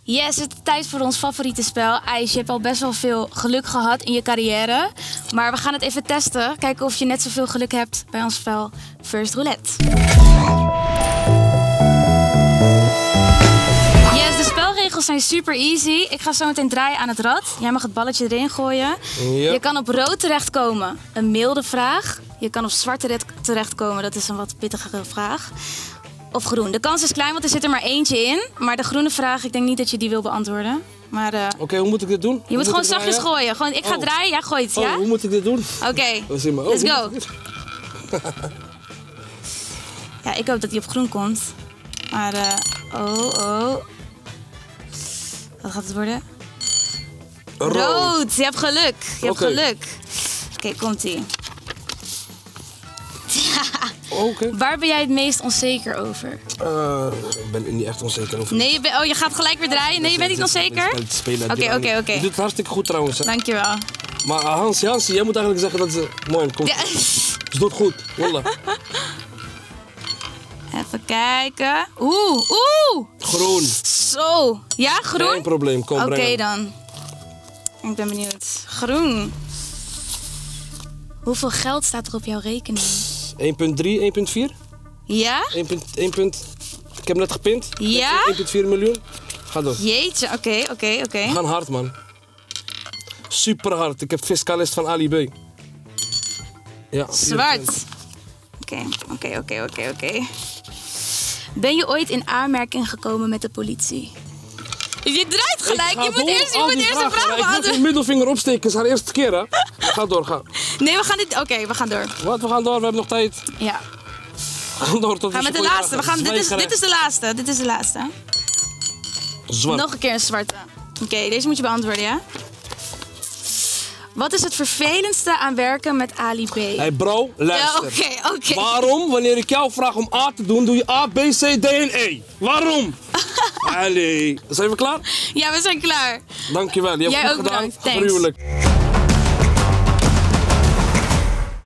Yes, het is tijd voor ons favoriete spel. IJs, je hebt al best wel veel geluk gehad in je carrière. Maar we gaan het even testen. Kijken of je net zoveel geluk hebt bij ons spel First Roulette. Yes, de spelregels zijn super easy. Ik ga zo meteen draaien aan het rad. Jij mag het balletje erin gooien. Yep. Je kan op rood terechtkomen. Een milde vraag. Je kan op zwart terechtkomen. Dat is een wat pittigere vraag. Of groen. De kans is klein, want er zit er maar eentje in. Maar de groene vraag, ik denk niet dat je die wil beantwoorden. Maar Oké, hoe moet ik dit doen? je moet gewoon zachtjes gooien. Gewoon, ik ga draaien, jij gooit, ja? Hoe moet ik dit doen? Oké, let's go. Ja, ik hoop dat hij op groen komt. Maar, Wat gaat het worden? Rood. Je hebt geluk. Je hebt geluk. Oké, komt-ie. Waar ben jij het meest onzeker over? Ik ben niet echt onzeker over. Nee, je gaat gelijk weer draaien? Nee, je bent niet onzeker? Oké. Je doet het hartstikke goed trouwens. Hè? Dankjewel. Maar Hans, jij moet eigenlijk zeggen dat ze... Mooi, komt. Ja. Ze doet goed, wallah. Even kijken. Oeh. Groen. Zo. Ja, groen? Geen probleem, kom Oké dan. Ik ben benieuwd. Groen. Hoeveel geld staat er op jouw rekening? 1,3, 1,4? Ja? 1. Ik heb net gepint. Ja? 1,4 miljoen. Ga door. Jeetje, oké. We gaan hard, man. Super hard. Ik heb fiscalist van Ali B. Ja. Zwart. Oké. Ben je ooit in aanmerking gekomen met de politie? Je draait gelijk. Je moet eerst de vraag beantwoorden. Ik moet mijn middelvinger opsteken. Het is haar eerste keer, hè? Ga door, ga. Nee, we gaan dit... Oké, we gaan door. Wat? We gaan door. We hebben nog tijd. Ja. We gaan door tot Gaan met de laatste. Dit is de laatste. Zwart. Nog een keer een zwarte. Oké, deze moet je beantwoorden, ja? Wat is het vervelendste aan werken met Ali B? Hey bro, luister. Ja, oké. Waarom, wanneer ik jou vraag om A te doen, doe je A, B, C, D en E? Waarom? Ali. Zijn we klaar? Ja, we zijn klaar. Dankjewel. Je hebt Jij goed ook gedaan. bedankt. Thanks. Gruwelijk.